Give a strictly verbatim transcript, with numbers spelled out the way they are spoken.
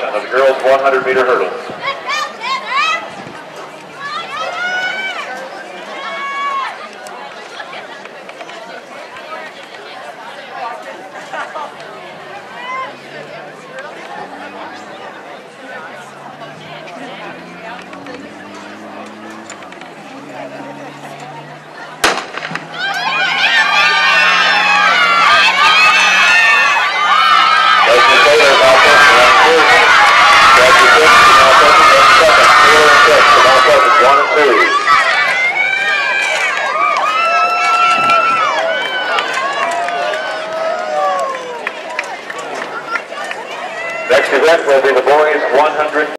seven of the girls' one hundred meter hurdles. Next event will be the boys' one hundred